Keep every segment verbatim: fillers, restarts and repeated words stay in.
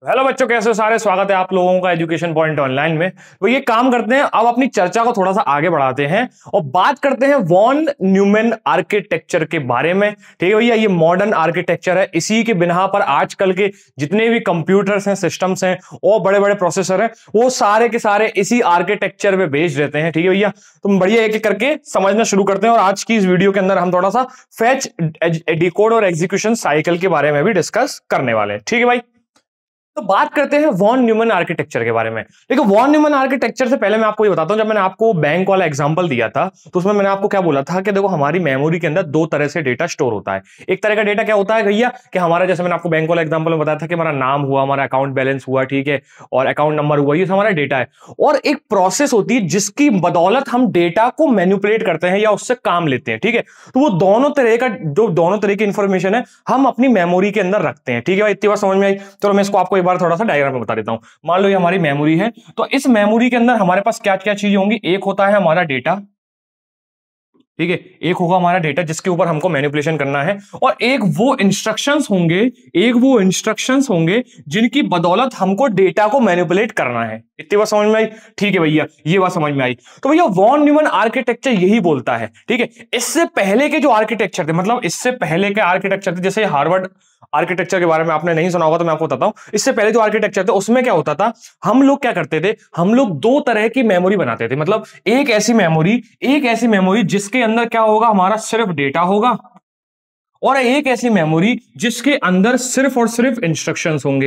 Hello बच्चों, कैसे हो सारे। स्वागत है आप लोगों का एजुकेशन पॉइंट ऑनलाइन में। तो ये काम करते हैं, अब अपनी चर्चा को थोड़ा सा आगे बढ़ाते हैं और बात करते हैं वॉन न्यूमैन आर्किटेक्चर के बारे में। ठीक है भैया, ये मॉडर्न आर्किटेक्चर है। इसी के बिना पर आजकल के जितने भी कंप्यूटर्स हैं, सिस्टम्स हैं और बड़े बड़े प्रोसेसर हैं, वो सारे के सारे इसी आर्किटेक्चर पे बेस्ड रहते हैं। ठीक है भैया, तो बढ़िया एक एक करके समझना शुरू करते हैं और आज की इस वीडियो के अंदर हम थोड़ा सा फेच, डिकोड और एग्जीक्यूशन साइकिल के बारे में भी डिस्कस करने वाले हैं। ठीक है भाई, तो बात करते हैं वॉन न्यूमैन आर्किटेक्चर के बारे में। देखो, वॉन न्यूमैन आर्किटेक्चर से पहले मैं आपको ये बताता हूं, जब मैंने आपको बैंक वाला एग्जांपल दिया था तो उसमें मैंने आपको क्या बोला था कि देखो, हमारी मेमोरी के अंदर दो तरह से डेटा स्टोर होता है। एक तरह का डेटा क्या होता है भैया, कि हमारा, जैसे मैंने आपको बैंक वाला एग्जांपल में बताया था कि हमारा नाम हुआ, हमारा अकाउंट बैलेंस हुआ, ठीक है, और अकाउंट नंबर हुआ, ये हमारा डेटा है। और एक प्रोसेस होती है जिसकी बदौलत हम डेटा को मैनिपुलेट करते हैं या उससे काम लेते हैं। ठीक है, तो वो दोनों तरह का, जो दोनों तरह की इंफॉर्मेशन है, हम अपनी मेमोरी के अंदर रखते हैं। ठीक है भाई, इतनी बात समझ में आई। चलो मैं इसको आपको एक बार थोड़ा सा डायग्राम बता देता हूं। मान लो ये हमारी मेमोरी है, तो इस मेमोरी के अंदर हमारे पास क्या क्या चीजें होंगी। एक होता है हमारा डेटा, ठीक है, एक होगा हमारा डेटा जिसके ऊपर हमको मैनिपुलेशन करना है, और एक वो इंस्ट्रक्शंस होंगे, एक वो इंस्ट्रक्शंस होंगे जिनकी बदौलत हमको डेटा को मैनिपुलेट करना है। इतनी बात समझ में आई। ठीक है भैया, ये बात समझ में आई। तो भैया वॉन न्यूमैन आर्किटेक्चर यही बोलता है। ठीक है, इससे पहले के जो आर्किटेक्चर थे, मतलब इससे पहले के आर्किटेक्चर थे, जैसे हार्वर्ड आर्किटेक्चर के बारे में आपने नहीं सुना होगा तो मैं आपको बताता हूं। इससे पहले जो आर्किटेक्चर थे उसमें क्या होता था, हम लोग क्या करते थे, हम लोग दो तरह की मेमोरी बनाते थे। मतलब एक ऐसी मेमोरी एक ऐसी मेमोरी जिसके अंदर क्या होगा, हमारा सिर्फ डेटा होगा, और एक ऐसी मेमोरी जिसके अंदर सिर्फ और सिर्फ इंस्ट्रक्शंस होंगे।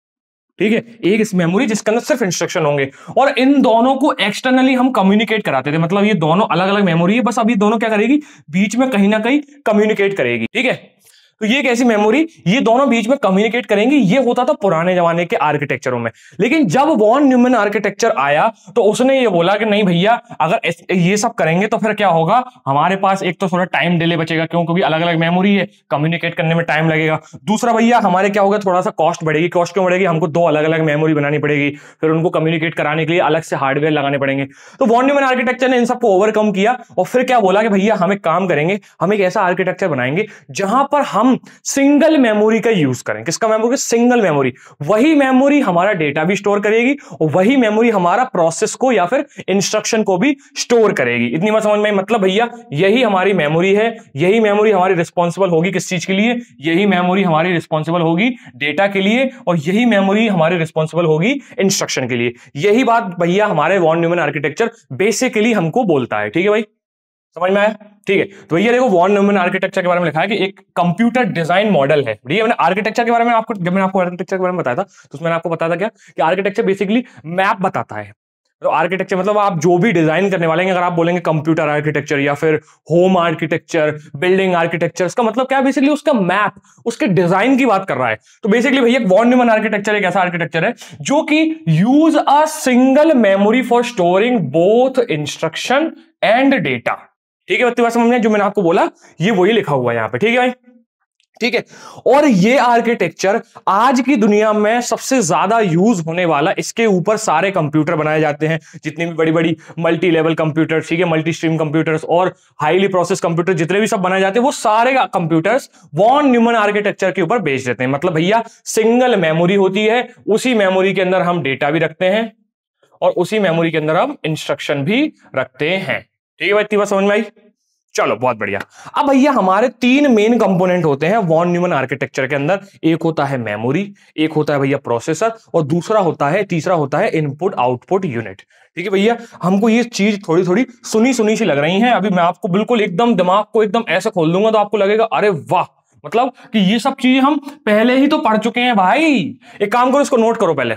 ठीक है, एक इस मेमोरी जिसके अंदर सिर्फ इंस्ट्रक्शन होंगे, और इन दोनों को एक्सटर्नली हम कम्युनिकेट कराते थे। मतलब ये दोनों अलग अलग मेमोरी है, बस अब ये दोनों क्या करेगी, बीच में कहीं ना कहीं कम्युनिकेट करेगी। ठीक है, तो ये एक ऐसी मेमोरी, ये दोनों बीच में कम्युनिकेट करेंगी। ये होता था पुराने जमाने के आर्किटेक्चरों में। लेकिन जब वॉन न्यूमैन आर्किटेक्चर आया तो उसने ये बोला कि नहीं भैया, अगर ये सब करेंगे तो फिर क्या होगा, हमारे पास एक तो थोड़ा टाइम डिले बचेगा, क्यों, क्योंकि अलग अलग मेमोरी है, कम्युनिकेट करने में टाइम लगेगा। दूसरा भैया, हमारे क्या होगा, थोड़ा सा कॉस्ट बढ़ेगी। कॉस्ट क्यों बढ़ेगी, हमको दो अलग अलग मेमोरी बनानी पड़ेगी, फिर उनको कम्युनिकेट कराने के लिए अलग से हार्डवेयर लगाने पड़ेंगे। तो वॉन न्यूमैन आर्किटेक्चर ने इन सबको ओवरकम किया और फिर क्या बोला कि भैया हम एक काम करेंगे, हम एक ऐसा आर्किटेक्चर बनाएंगे जहां पर हम सिंगल मेमोरी का यूज करें। किसका मेमोरी, सिंगल मेमोरी। वही मेमोरी हमारा डेटा भी स्टोर करेगी और वही मेमोरी हमारा प्रोसेस को या फिर इंस्ट्रक्शन को भी स्टोर करेगी। इतनी बात समझ में, मतलब भैया यही हमारी मेमोरी है, यही मेमोरी हमारी रिस्पॉन्सिबल होगी किस चीज के लिए, यही मेमोरी हमारी रिस्पॉन्सिबल होगी डेटा के लिए, और यही मेमोरी हमारी रिस्पॉन्सिबल होगी इंस्ट्रक्शन के लिए। यही बात भैया हमारे वॉन न्यूमैन आर्किटेक्चर बेसिकली हमको बोलता है। ठीक है भाई, समझ में आया। ठीक है, तो ये देखो वॉन न्यूमैन आर्किटेक्चर के बारे में लिखा है कि एक कंप्यूटर डिजाइन मॉडल है। ठीक है, मैंने आर्किटेक्चर के बारे में आपको, जब मैंने आपको आर्किटेक्चर के बारे में बताया था तो उसमें मैंने आपको बताया था क्या, कि आर्किटेक्चर बेसिकली मैप बताता है। तो आर्किटेक्चर मतलब आप जो भी डिजाइन करने वाले हैं, अगर आप बोलेंगे कंप्यूटर आर्किटेक्चर या फिर होम आर्किटेक्चर, बिल्डिंग आर्किटेक्चर, इसका मतलब क्या है, बेसिकली उसका मैप, उसके डिजाइन की बात कर रहा है। तो बेसिकली भैया वॉन न्यूमैन आर्किटेक्चर एक ऐसा आर्किटेक्चर है जो कि use a single memory for storing both instruction and data. ठीक है, बत्ती बात समझ में, जो मैंने आपको बोला ये वही लिखा हुआ है यहां पे। ठीक है भाई, ठीक है। और ये आर्किटेक्चर आज की दुनिया में सबसे ज्यादा यूज होने वाला, इसके ऊपर सारे कंप्यूटर बनाए जाते हैं, जितनी भी बड़ी बड़ी मल्टी लेवल कंप्यूटर, ठीक है, मल्टी स्ट्रीम कंप्यूटर्स और हाईली प्रोसेस कंप्यूटर जितने भी सब बनाए जाते हैं, वो सारे कंप्यूटर्स वॉन न्यूमैन आर्किटेक्चर के ऊपर बेस्ड रहते हैं। मतलब भैया सिंगल मेमोरी होती है, उसी मेमोरी के अंदर हम डेटा भी रखते हैं और उसी मेमोरी के अंदर हम इंस्ट्रक्शन भी रखते हैं। ठीक है भाई, इतनी बात समझ में आई। चलो बहुत बढ़िया। अब भैया हमारे तीन मेन कंपोनेंट होते हैं वॉन न्यूमैन आर्किटेक्चर के अंदर। एक होता है मेमोरी, एक होता है भैया प्रोसेसर, और दूसरा होता है, तीसरा होता है इनपुट आउटपुट यूनिट। ठीक है भैया, हमको ये चीज थोड़ी थोड़ी सुनी सुनी सी लग रही है। अभी मैं आपको बिल्कुल एकदम दिमाग को एकदम ऐसे खोल दूंगा तो आपको लगेगा अरे वाह, मतलब कि ये सब चीजें हम पहले ही तो पढ़ चुके हैं भाई। एक काम करो, इसको नोट करो पहले।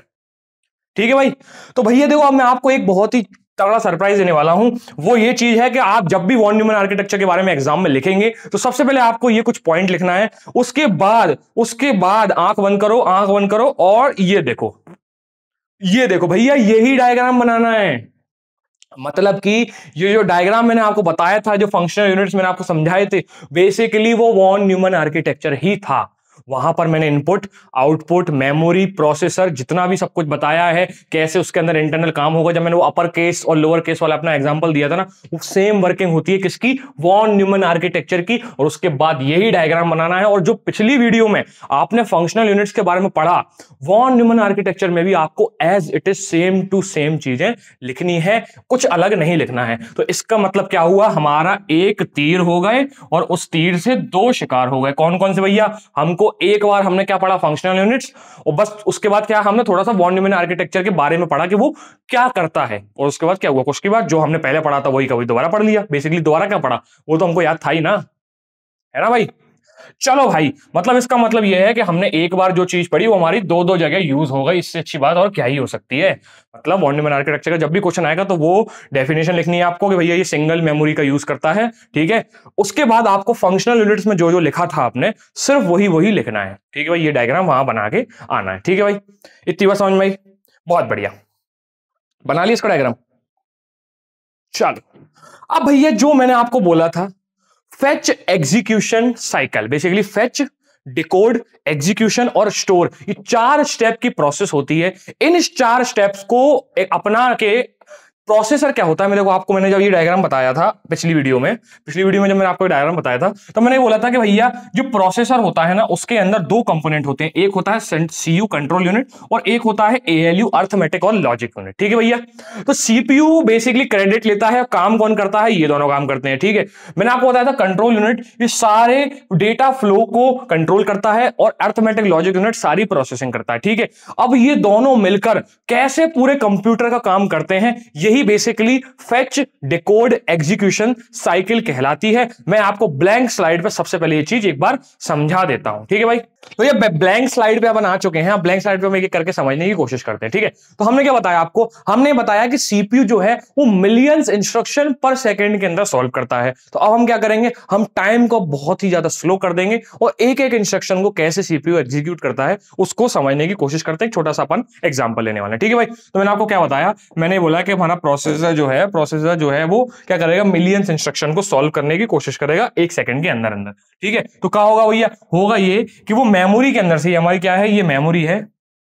ठीक है भाई, तो भैया देखो, अब मैं आपको एक बहुत ही तगड़ा सरप्राइज देने वाला हूं। वो ये चीज है कि आप जब भी वॉन न्यूमैन आर्किटेक्चर के बारे में एग्जाम में लिखेंगे तो सबसे पहले आपको ये कुछ पॉइंट लिखना है। उसके बाद उसके बाद आंख बंद करो, आंख बंद करो और ये देखो, ये देखो भैया, यही डायग्राम बनाना है। मतलब कि ये जो डायग्राम मैंने आपको बताया था, जो फंक्शनल यूनिट्स मैंने आपको समझाए थे, बेसिकली वो वॉन न्यूमैन आर्किटेक्चर ही था। वहां पर मैंने इनपुट, आउटपुट, मेमोरी, प्रोसेसर, जितना भी सब कुछ बताया है, कैसे उसके अंदर इंटरनल काम होगा। जब मैंने वो अपर केस और लोअर केस वाला अपना एग्जांपल दिया था ना, वो सेम वर्किंग होती है किसकी, वॉन न्यूमन आर्किटेक्चर की। और उसके बाद यही डायग्राम बनाना है। और जो पिछली वीडियो में आपने फंक्शनल यूनिट्स के बारे में पढ़ा, वॉन न्यूमन आर्किटेक्चर में भी आपको as it is same to same चीजें लिखनी है, कुछ अलग नहीं लिखना है। तो इसका मतलब क्या हुआ, हमारा एक तीर हो गए और उस तीर से दो शिकार हो गए। कौन कौन से भैया, हमको एक बार हमने क्या पढ़ा, फंक्शनल यूनिट्स, और बस उसके बाद क्या हमने थोड़ा सा वॉन न्यूमन आर्किटेक्चर के बारे में पढ़ा कि वो क्या करता है। और उसके बाद क्या हुआ, उसके बाद जो हमने पहले पढ़ा था वही कभी दोबारा पढ़ लिया। बेसिकली दोबारा क्या पढ़ा, वो तो हमको याद था ही ना, है ना भाई। चलो भाई, मतलब इसका मतलब यह है कि हमने एक बार जो चीज पढ़ी वो हमारी दो दो जगह यूज हो गई। इससे अच्छी बात और क्या ही हो सकती है। मतलब वॉन न्यूमन आर्किटेक्चर का जब भी क्वेश्चन आएगा तो वो डेफिनेशन लिखनी है आपको कि भैया ये सिंगल मेमोरी का यूज करता है, ठीक है। उसके बाद आपको फंक्शनल यूनिट्स में जो जो लिखा था आपने, सिर्फ वही वही लिखना है, ठीक है भाई। ये डायग्राम वहां बना के आना है, ठीक है भाई। इतनी बात समझ में आई, बहुत बढ़िया, बना लिया इसका डायग्राम। चलो अब भैया जो मैंने आपको बोला था, fetch, execution, cycle, basically fetch, decode, execution और स्टोर, ये चार स्टेप की प्रोसेस होती है। इन चार स्टेप्स को अपना के प्रोसेसर क्या होता है, मेरे को आपको मैंने जब ये डायग्राम बताया था पिछली वीडियो में पिछली वीडियो में जब मैंने आपको डायग्राम बताया था, तो मैंने बोला था कि भैया जो प्रोसेसर होता है ना, उसके अंदर दो कंपोनेंट होते हैं। एक होता है सीयू कंट्रोल यूनिट और एक होता है एएलयू अर्थमेटिक और लॉजिक यूनिट, ठीक है भैया। तो सीपीयू बेसिकली क्रेडिट लेता है, काम कौन करता है, ये दोनों काम करते हैं, ठीक है। मैंने आपको बताया था कंट्रोल यूनिट ये सारे डेटा फ्लो को कंट्रोल करता है और अर्थमेटिक लॉजिक यूनिट सारी प्रोसेसिंग करता है, ठीक है। अब ये दोनों मिलकर कैसे पूरे कंप्यूटर का काम करते हैं, यही basically fetch, decode, execution cycle कहलाती है। मैं आपको ब्लैंक स्लाइड पे सबसे पहले ये चीज एक बार समझा देता हूं, ठीक है भाई। तो ये ब्लैंक स्लाइड पे अपन आ चुके हैं, ब्लैंक स्लाइड पे हम एक एक करके समझने की कोशिश करते हैं, ठीक है। तो हमने क्या बताया आपको, हमने बताया कि सीपीयू जो है वो मिलियंस इंस्ट्रक्शन पर सेकंड के अंदर सॉल्व करता है। तो अब हम क्या करेंगे, हम टाइम को बहुत ही ज्यादा स्लो कर देंगे और एक एक इंस्ट्रक्शन को कैसे सीपीयू एग्जीक्यूट करता है उसको समझने की कोशिश करते हैं। छोटा सा अपन एग्जांपल लेने वाले हैं, ठीक है भाई। तो मैंने आपको क्या बताया, मैंने बोला कि हमारा प्रोसेसर जो है प्रोसेसर जो है वो क्या करेगा, मिलियंस इंस्ट्रक्शन को सॉल्व करने की कोशिश करेगा एक सेकंड के अंदर अंदर, ठीक है। तो क्या होगा भैया, होगा ये कि वो मेमोरी के अंदर से, हमारी क्या है, ये मेमोरी है,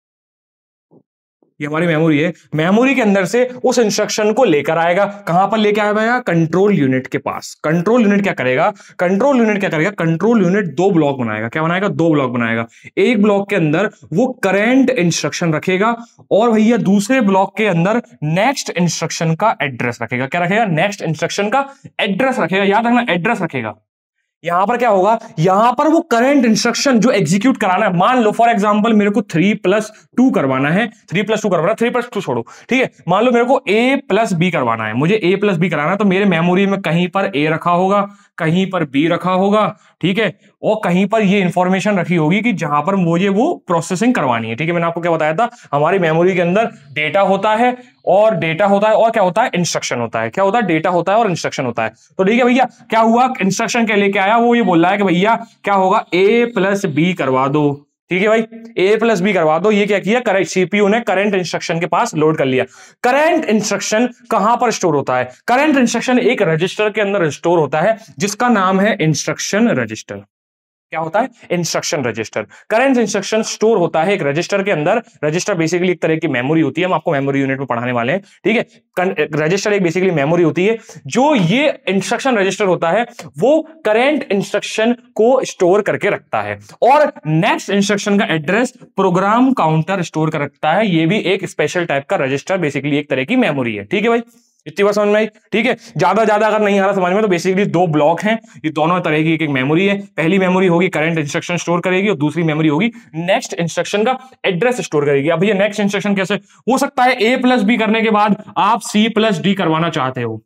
ये हमारी मेमोरी है, मेमोरी के अंदर से उस इंस्ट्रक्शन को लेकर आएगा। कहां पर लेकर आएगा, कंट्रोल यूनिट के पास। कंट्रोल यूनिट क्या करेगा, कंट्रोल यूनिट क्या करेगा, कंट्रोल यूनिट दो ब्लॉक बनाएगा। क्या बनाएगा, दो ब्लॉक बनाएगा। एक ब्लॉक के अंदर वो करंट इंस्ट्रक्शन रखेगा और भैया दूसरे ब्लॉक के अंदर नेक्स्ट इंस्ट्रक्शन का एड्रेस रखेगा। क्या रखेगा, नेक्स्ट इंस्ट्रक्शन का एड्रेस रखेगा। याद रखना, एड्रेस रखेगा। यहां पर क्या होगा, यहां पर वो करंट इंस्ट्रक्शन जो एग्जीक्यूट कराना है, मान लो फॉर एग्जांपल मेरे को थ्री प्लस टू करवाना है, थ्री प्लस टू करवाना है, थ्री प्लस टू छोड़ो, ठीक है। मान लो मेरे को ए प्लस बी करवाना है, मुझे ए प्लस बी कराना है, तो मेरे मेमोरी में कहीं पर ए रखा होगा, कहीं पर बी रखा होगा, ठीक है, और कहीं पर ये इंफॉर्मेशन रखी होगी कि जहां पर मुझे वो प्रोसेसिंग करवानी है, ठीक है। मैंने आपको क्या बताया था, हमारी मेमोरी के अंदर डेटा होता है और डेटा होता है और क्या होता है, इंस्ट्रक्शन होता है। क्या होता है, डेटा होता है और इंस्ट्रक्शन होता है। तो ठीक है भैया, क्या हुआ, इंस्ट्रक्शन क्या लेके आया, वो ये बोल रहा है कि भैया क्या होगा, ए प्लस बी करवा दो, ठीक है भाई, ए प्लस बी करवा दो। ये क्या किया, करेक्ट सीपीयू ने करंट इंस्ट्रक्शन के पास लोड कर लिया। करंट इंस्ट्रक्शन कहां पर स्टोर होता है, करंट इंस्ट्रक्शन एक रजिस्टर के अंदर स्टोर होता है जिसका नाम है इंस्ट्रक्शन रजिस्टर। क्या होता है, instruction register. Current instruction store होता है एक रजिस्टर के अंदर। रजिस्टर बेसिकली एक तरह की मेमोरी होती है, हम आपको मेमोरी यूनिट में पढ़ाने वाले हैं, ठीक है। रजिस्टर एक बेसिकली मेमोरी होती है। जो ये इंस्ट्रक्शन रजिस्टर होता है वो करंट इंस्ट्रक्शन को स्टोर करके रखता है और नेक्स्ट इंस्ट्रक्शन का एड्रेस प्रोग्राम काउंटर स्टोर कर रखता है। ये भी एक स्पेशल टाइप का रजिस्टर, बेसिकली एक तरह की मेमोरी है, ठीक है भाई। इतनी बात समझ में आई, ठीक है। ज्यादा ज्यादा अगर नहीं आ रहा समझ में, तो बेसिकली दो ब्लॉक हैं, ये दोनों तरह की एक एक मेमोरी है। पहली मेमोरी होगी करंट इंस्ट्रक्शन स्टोर करेगी और दूसरी मेमोरी होगी नेक्स्ट इंस्ट्रक्शन का एड्रेस स्टोर करेगी। अब ये नेक्स्ट इंस्ट्रक्शन कैसे हो सकता है, ए प्लस बी करने के बाद आप सी प्लस डी करवाना चाहते हो,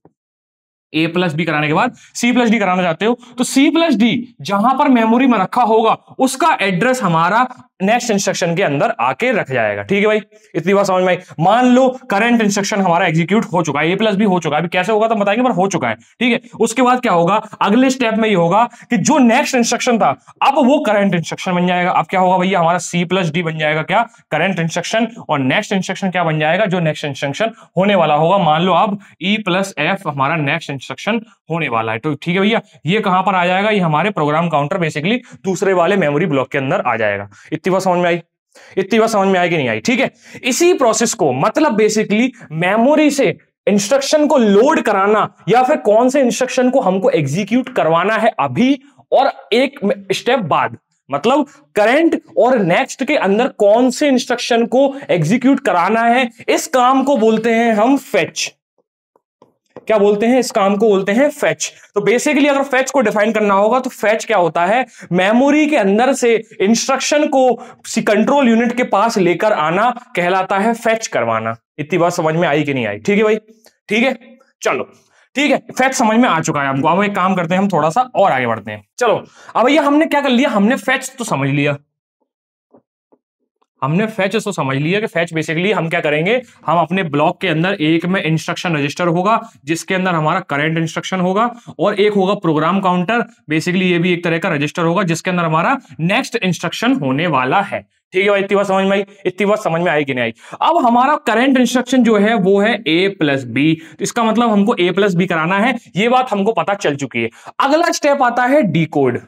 ए प्लस बी कराने के बाद सी प्लस डी कराना चाहते हो, तो सी प्लस डी जहां पर मेमोरी में रखा होगा उसका एड्रेस हमारा नेक्स्ट इंस्ट्रक्शन के अंदर आके रख जाएगा, ठीक है भाई। इतनी बात समझ में आई। मान लो करंट इंस्ट्रक्शन हमारा एग्जीक्यूट हो चुका है, ए प्लस बी हो चुका है, अभी कैसे होगा तो बताएंगे, पर हो चुका है, ठीक है। उसके बाद क्या होगा, अगले स्टेप में ये होगा कि जो नेक्स्ट इंस्ट्रक्शन था अब वो करंट इंस्ट्रक्शन बन जाएगा। अब क्या होगा भैया, हमारा सी प्लस डी बन जाएगा क्या, करंट इंस्ट्रक्शन, और नेक्स्ट इंस्ट्रक्शन क्या बन जाएगा, जो नेक्स्ट इंस्ट्रक्शन होने वाला होगा। मान लो अब ई प्लस एफ हमारा नेक्स्ट इंस्ट्रक्शन होने वाला है। तो ठीक है भैया, ये कहां पर आ जाएगा, ये हमारे प्रोग्राम काउंटर बेसिकली दूसरे वाले मेमोरी ब्लॉक के अंदर आ जाएगा। इतनी बात समझ में आई, इतनी बात समझ में आई कि नहीं आई? ठीक है, इसी प्रोसेस को मतलब बेसिकली मेमोरी से इंस्ट्रक्शन को लोड कराना या फिर कौन से इंस्ट्रक्शन को हमको एग्जीक्यूट करवाना है अभी और एक स्टेप बाद, मतलब करंट और नेक्स्ट के अंदर कौन से इंस्ट्रक्शन को एग्जीक्यूट कराना है, इस काम को बोलते हैं हम फेच। क्या बोलते हैं? इस काम को बोलते हैं फेच। तो बेसिकली अगर फेच को डिफाइन करना होगा तो फेच क्या होता है, मेमोरी के अंदर से इंस्ट्रक्शन को कंट्रोल यूनिट के पास लेकर आना कहलाता है फेच करवाना। इतनी बात समझ में आई कि नहीं आई? ठीक है भाई, ठीक है, चलो ठीक है, फेच समझ में आ चुका है हमको। अब एक काम करते हैं, हम थोड़ा सा और आगे बढ़ते हैं। चलो अब भैया हमने क्या कर लिया, हमने फेच तो समझ लिया, हमने फेच तो समझ लिया कि फेच बेसिकली हम क्या करेंगे, हम अपने ब्लॉक के अंदर एक में इंस्ट्रक्शन रजिस्टर होगा जिसके अंदर हमारा करंट इंस्ट्रक्शन होगा और एक होगा प्रोग्राम काउंटर, बेसिकली ये भी एक तरह का रजिस्टर होगा जिसके अंदर हमारा नेक्स्ट इंस्ट्रक्शन होने वाला है। ठीक है भाई, इतनी बात समझ में आई, इतनी बात समझ में आई कि नहीं आई? अब हमारा करंट इंस्ट्रक्शन जो है वो है ए प्लस बी, तो इसका मतलब हमको ए प्लस बी कराना है, ये बात हमको पता चल चुकी है। अगला स्टेप आता है डिकोड।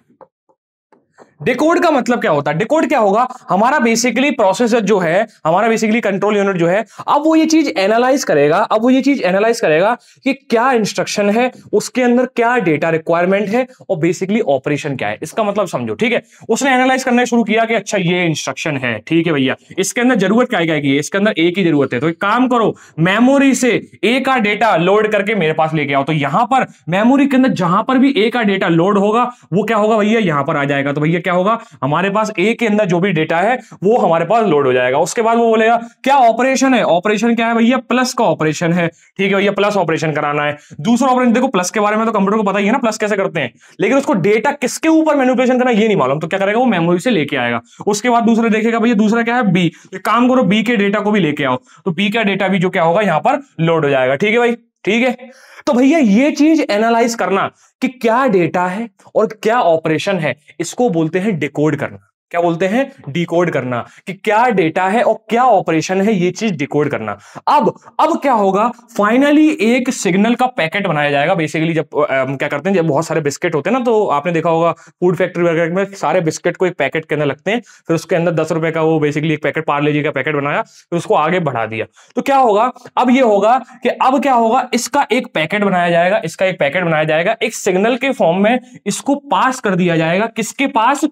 डिकोड का मतलब क्या होता है? डिकोड क्या होगा, हमारा बेसिकली प्रोसेसर जो है, हमारा बेसिकली कंट्रोल यूनिट जो है, अब वो ये चीज एनालाइज करेगा, अब वो ये चीज एनालाइज करेगा कि क्या इंस्ट्रक्शन है, उसके अंदर क्या डेटा रिक्वायरमेंट है और बेसिकली ऑपरेशन क्या है। इसका मतलब समझो, ठीक है, उसने एनालाइज करना शुरू किया कि अच्छा ये इंस्ट्रक्शन है, ठीक है भैया, इसके अंदर जरूरत क्या है, इसके अंदर ए की जरूरत है, तो एक काम करो, मेमोरी से ए का डेटा लोड करके मेरे पास लेके आओ। तो यहां पर मेमोरी के अंदर जहां पर भी ए का डेटा लोड होगा वो क्या होगा भैया, यहां पर आ जाएगा। तो भैया क्या होगा, हमारे पास ए के अंदर जो भी डेटा है वो हमारे पास लोड हो जाएगा। उसके बाद वो बोलेगा क्या ऑपरेशन है, ऑपरेशन क्या है भैया, प्लस का ऑपरेशन है, ठीक है भैया, प्लस ऑपरेशन कराना है। दूसरा ऑपरेशन, देखो प्लस के बारे में तो कंप्यूटर को पता ही है ना, प्लस कैसे करते हैं, लेकिन उसको डेटा किसके ऊपर मैनिपुलेशन करना ये नहीं मालूम, तो क्या करेगा वो मेमोरी से लेके आएगा। उसके बाद दूसरा देखेगा भैया, दूसरा क्या है बी, एक काम करो बी के डेटा को भी लेके आओ, तो बी का डेटा भी जो क्या होगा यहां पर लोड हो जाएगा। ठीक है भाई, ठीक है। तो भैया ये चीज एनालाइज करना कि क्या डेटा है और क्या ऑपरेशन है, इसको बोलते हैं डिकोड करना। क्या बोलते हैं? डिकोड करना, कि क्या डेटा है और क्या ऑपरेशन है, ये चीज डिकोड करना। अब अब क्या होगा, फाइनली एक सिग्नल का पैकेट बनाया जाएगा। बेसिकली जब आ, क्या करते हैं, जब बहुत सारे बिस्किट होते हैं ना, तो आपने देखा होगा फूड फैक्ट्री वगैरह में सारे बिस्किट को एक पैकेट के अंदर लगते हैं, फिर उसके अंदर दस रुपए का वो बेसिकली एक पैकेट पार्ले जी का पैकेट बनाया, फिर उसको आगे बढ़ा दिया। तो क्या होगा, अब ये होगा कि अब क्या होगा, इसका एक पैकेट बनाया जाएगा, इसका एक पैकेट बनाया जाएगा, एक सिग्नल के फॉर्म में इसको पास कर दिया जाएगा, किसके पास,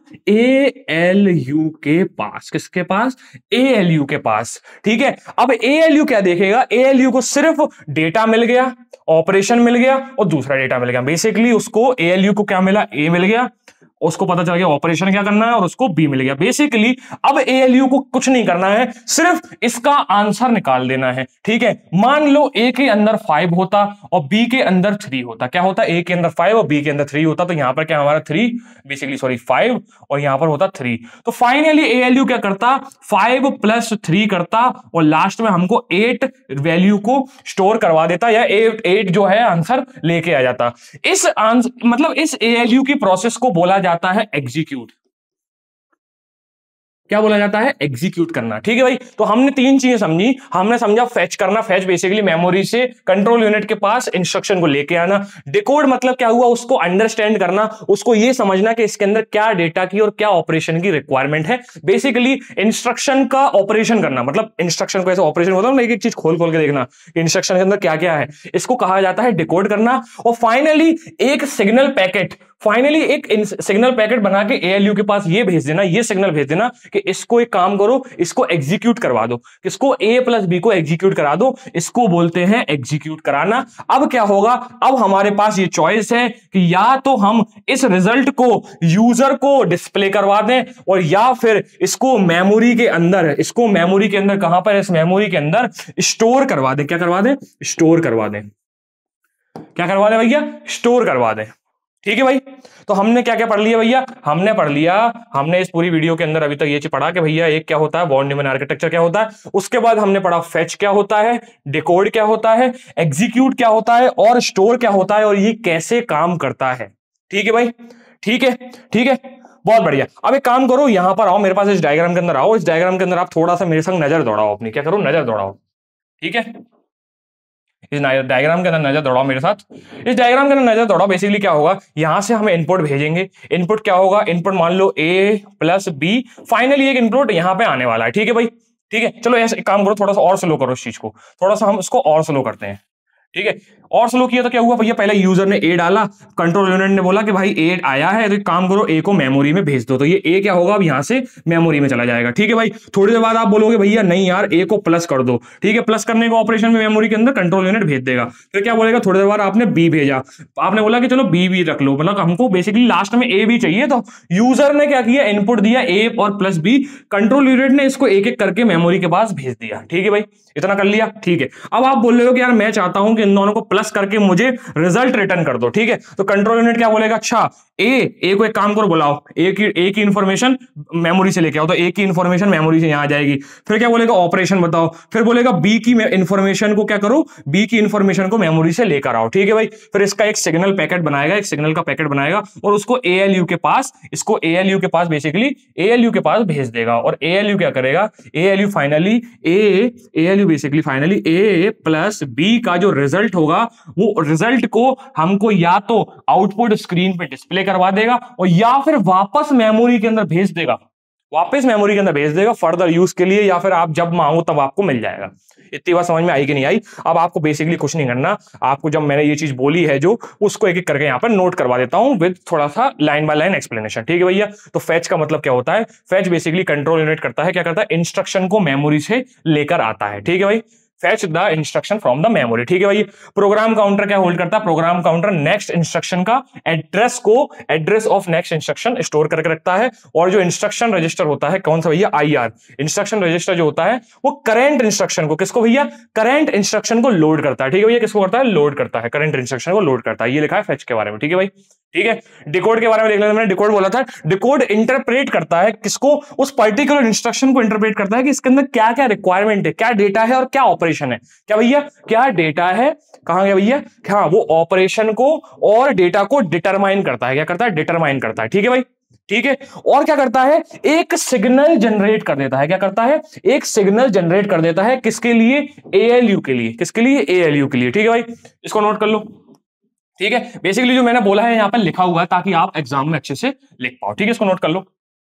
ए एल यू के पास। किसके पास? ए एल यू के पास। ठीक है, अब ए एल यू क्या देखेगा, ए एल यू को सिर्फ डेटा मिल गया, ऑपरेशन मिल गया और दूसरा डेटा मिल गया। बेसिकली उसको ए एल यू को क्या मिला, ए मिल गया, उसको पता चल गया ऑपरेशन क्या करना है और उसको बी मिल गया। बेसिकली अब ए एल यू को कुछ नहीं करना है, सिर्फ इसका आंसर निकाल देना है। ठीक है, मान लो ए के अंदर फाइव होता और बी के अंदर थ्री होता, क्या होता, ए के अंदर फाइव और बी के अंदर थ्री होता, तो यहां पर क्या हमारा थ्री, बेसिकली सॉरी फाइव और यहां पर होता थ्री। तो फाइनली ए एल यू क्या करता, फाइव प्लस थ्री करता और लास्ट में हमको एट वैल्यू को स्टोर करवा देता, या एट एट जो है आंसर लेके आ जाता। इस आंसर मतलब इस ए एल यू की प्रोसेस को बोला जाता है एग्जीक्यूट। क्या बोला जाता है, एग्जीक्यूट करना। ठीक है भाई, तो हमने तीन चीजें समझी। हमने समझा फेच करना, फेच बेसिकली मेमोरी से कंट्रोल यूनिट के पास इंस्ट्रक्शन को लेके आना। डिकोड मतलब क्या हुआ, उसको अंडरस्टैंड करना, उसको ये समझना कि इसके अंदर क्या डेटा की और क्या ऑपरेशन की रिक्वायरमेंट है। बेसिकली इंस्ट्रक्शन का ऑपरेशन करना, मतलब इंस्ट्रक्शन को ऐसे ऑपरेशन होता है ना, एक एक चीज खोल खोल के देखना इंस्ट्रक्शन के अंदर क्या क्या है, इसको कहा जाता है डिकोड करना। और फाइनली एक सिग्नल पैकेट, फाइनली एक सिग्नल पैकेट बना के ए एल यू के पास ये भेज देना, ये सिग्नल भेज देना कि इसको एक काम करो, इसको एग्जीक्यूट करवा दो, किसको, ए प्लस बी को एग्जीक्यूट करा दो, इसको बोलते हैं एग्जीक्यूट कराना। अब क्या होगा, अब हमारे पास ये चॉइस है कि या तो हम इस रिजल्ट को यूजर को डिस्प्ले करवा दें और या फिर इसको मेमोरी के अंदर, इसको मेमोरी के अंदर कहां पर, इस मेमोरी के अंदर स्टोर करवा दें। क्या करवा दें, स्टोर करवा दें। क्या करवा दें भैया, स्टोर करवा दें। ठीक है भाई, तो हमने क्या क्या पढ़ लिया भैया, हमने पढ़ लिया, हमने इस पूरी वीडियो के अंदर अभी तक ये चीज पढ़ा कि भैया एक क्या होता है, वॉन न्यूमन आर्किटेक्चर क्या होता है, उसके बाद हमने पढ़ा फेच क्या होता है, डिकोड क्या होता है, एग्जीक्यूट क्या होता है और स्टोर क्या होता है और ये कैसे काम करता है। ठीक है भाई, ठीक है, ठीक है, बहुत बढ़िया। अब एक काम करो, यहां पर आओ, मेरे पास इस डायग्राम के अंदर आओ, इस डायग्राम के अंदर आप थोड़ा सा मेरे संग नजर दौड़ाओ अपनी, क्या करो, नजर दौड़ाओ। ठीक है, इस डायग्राम के अंदर नजर दौड़ाओ मेरे साथ। इस डायग्राम के अंदर नजर दौड़ाओ, बेसिकली क्या होगा, यहां से हमें इनपुट भेजेंगे। इनपुट क्या होगा, इनपुट मान लो ए प्लस बी, फाइनली एक इनपुट यहां पे आने वाला है। ठीक है भाई, ठीक है। चलो ऐसे काम करो, थोड़ा सा और स्लो करो इस चीज को, थोड़ा सा हम इसको और स्लो करते हैं। ठीक है, और स्लो किया तो क्या हुआ भैया, पहले यूजर ने ए डाला, कंट्रोल यूनिट ने बोला कि भाई ए आया है, तो एक काम करो ए को मेमोरी में भेज दो, तो ये ए क्या होगा, अब यहां से मेमोरी में चला जाएगा। ठीक है भाई, थोड़ी देर बाद आप बोलोगे भैया नहीं यार ए को प्लस कर दो। ठीक है, प्लस करने का ऑपरेशन में मेमोरी के अंदर कंट्रोल यूनिट भेज देगा। फिर क्या बोलेगा, थोड़ी देर बाद आपने बी भेजा, आपने बोला कि चलो बी भी रख लो, मतलब हमको बेसिकली लास्ट में ए भी चाहिए, तो यूजर ने क्या किया, इनपुट दिया ए और प्लस बी, कंट्रोल यूनिट ने इसको एक एक करके मेमोरी के पास भेज दिया। ठीक है भाई, इतना कर लिया। ठीक है, अब आप बोल रहे हो कि यार मैं चाहता हूं कि इन दोनों को प्लस करके मुझे रिजल्ट रिटर्न कर दो। ठीक है, तो कंट्रोल यूनिट क्या बोलेगा, अच्छा ए ए को एक काम करो, बुलाओ ए की ए की इंफॉर्मेशन मेमोरी से लेके आओ, तो ए की इंफॉर्मेशन मेमोरी से यहां आ जाएगी। फिर क्या बोलेगा, ऑपरेशन बताओ। फिर बोलेगा बी की इंफॉर्मेशन को क्या करो, बी की इंफॉर्मेशन को मेमोरी से लेकर आओ। ठीक है भाई, फिर इसका एक सिग्नल पैकेट बनाएगा, एक सिग्नल का पैकेट बनाएगा और उसको एएलयू के पास, इसको एएलयू के पास बेसिकली एएलयू के पास भेज देगा। और एएलयू क्या करेगा, ALU finally A ALU basically finally A plus B का जो रिजल्ट होगा, वो रिजल्ट को हमको या तो आउटपुट स्क्रीन पे डिस्प्ले करवा देगा और या फिर वापस मेमोरी के अंदर भेज देगा, वापस मेमोरी के अंदर भेज देगा फर्दर यूज के लिए, या फिर आप जब मांगो तब आपको मिल जाएगा। इतनी बात समझ में आई कि नहीं आई? अब आपको बेसिकली कुछ नहीं करना, आपको जब मैंने ये चीज बोली है जो, उसको एक एक करके यहां पर नोट करवा देता हूं विद थोड़ा सा लाइन बाय लाइन एक्सप्लेनेशन। ठीक है भैया, तो फैच का मतलब क्या होता है, फैच बेसिकली कंट्रोल यूनिट करता है, क्या करता है, इंस्ट्रक्शन को मेमोरी से लेकर आता है। ठीक है भाई, fetch the instruction from the memory। ठीक है भाई, प्रोग्राम काउंटर क्या होल्ड करता है, प्रोग्राम काउंटर नेक्स्ट इंस्ट्रक्शन का एड्रेस को, address of next instruction store करके रखता है। और जो इंस्ट्रक्शन रजिस्टर होता है, कौन सा भैया, आईआर इंस्ट्रक्शन रजिस्टर जो होता है, वो करंट इंस्ट्रक्शन को, किसको भैया, करंट इंस्ट्रक्शन को लोड करता है। ठीक है भैया, किसको करता है, लोड करता है, करंट इंस्ट्रक्शन को लोड करता है। ये लिखा है फेच के बारे में। ठीक है भाई, ठीक है। डिकोड के बारे में देख लेते, मैंने डिकोड बोला था, डिकोड इंटरप्रेट करता है किसको, उस पर्टिकुलर इंस्ट्रक्शन को इंटरप्रेट करता है कि इसके अंदर क्या क्या रिक्वायरमेंट है, क्या डेटा है और क्या ऑपरेशन है। क्या भैया, क्या डेटा है, कहां गया भैया, क्या वो ऑपरेशन को और डेटा को डिटरमाइन करता है, क्या करता है, डिटरमाइन करता है। ठीक है भाई, ठीक है। और क्या करता है, एक सिग्नल जनरेट कर देता है, क्या करता है, एक सिग्नल जनरेट कर देता है, किसके लिए, एएलयू के लिए, किसके लिए, एएलयू के लिए। ठीक है भाई, इसको नोट कर लो। ठीक है, बेसिकली जो मैंने बोला है यहां पर लिखा हुआ है ताकि आप एग्जाम में अच्छे से लिख पाओ। ठीक है, इसको नोट कर लो।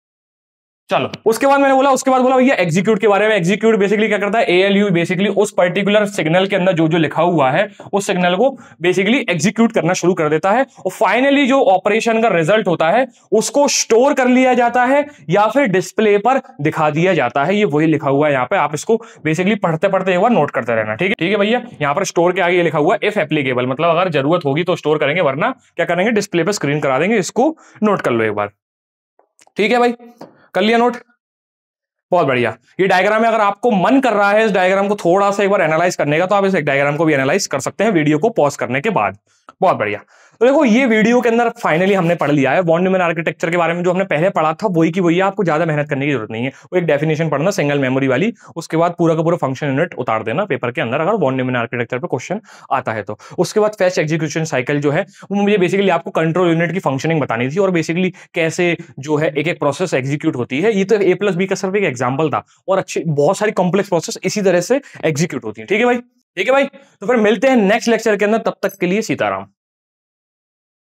चलो, उसके बाद मैंने बोला, उसके बाद बोला भैया एग्जीक्यूट के बारे में। एग्जीक्यूट बेसिकली क्या करता है, एएलयू बेसिकली उस पर्टिकुलर सिग्नल के अंदर जो जो लिखा हुआ है, उस सिग्नल को बेसिकली एग्जीक्यूट करना शुरू कर देता है और फाइनली जो ऑपरेशन का रिजल्ट होता है उसको स्टोर कर लिया जाता है या फिर डिस्प्ले पर दिखा दिया जाता है। ये वही लिखा हुआ है यहाँ पे, आप इसको बेसिकली पढ़ते पढ़ते एक बार नोट करते रहना। ठीक है, ठीक है भैया, यहाँ पर स्टोर के आगे ये लिखा हुआ है इफ एप्लीकेबल, मतलब अगर जरूरत होगी तो स्टोर करेंगे, वरना क्या करेंगे, डिस्प्ले पर स्क्रीन करा देंगे। इसको नोट कर लो एक बार। ठीक है भाई, कर लिया नोट, बहुत बढ़िया। ये डायग्राम है, अगर आपको मन कर रहा है इस डायग्राम को थोड़ा सा एक बार एनालाइज करने का, तो आप इस डायग्राम को भी एनालाइज कर सकते हैं वीडियो को पॉज करने के बाद। बहुत बढ़िया। तो देखो, ये वीडियो के अंदर फाइनली हमने पढ़ लिया है वॉन न्यूमन आर्किटेक्चर के बारे में। जो हमने पहले पढ़ा था वही की वही, आपको ज्यादा मेहनत करने की जरूरत नहीं है। वो एक डेफिनेशन पढ़ना सिंगल मेमोरी वाली, उसके बाद पूरा का पूरा फंक्शन यूनिट उतार देना पेपर के अंदर, अगर वॉन न्यूमन आर्किटेक्चर पे क्वेश्चन आता है तो। उसके बाद फेच एग्जीक्यूशन साइकिल जो है, वो मुझे बेसिकली आपको कंट्रोल यूनिट की फंक्शनिंग बतानी थी और बेसिकली कैसे जो है एक एक प्रोसेस एग्जीक्यूट होती है। ये तो ए प्लस बी का सिर्फ एक एग्जाम्पल था, और अच्छी बहुत सारी कॉम्प्लेक्स प्रोसेस इसी तरह से एग्जीक्यूट होती है। ठीक है भाई, ठीक है भाई, तो फिर मिलते हैं नेक्स्ट लेक्चर के अंदर, तब तक के लिए सीताराम।